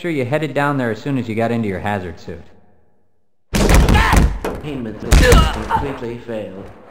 sure you headed down there as soon as you got into your hazard suit. Containment completely failed.